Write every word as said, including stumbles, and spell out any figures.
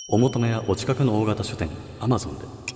お求めはお近くの大型書店アマゾンで。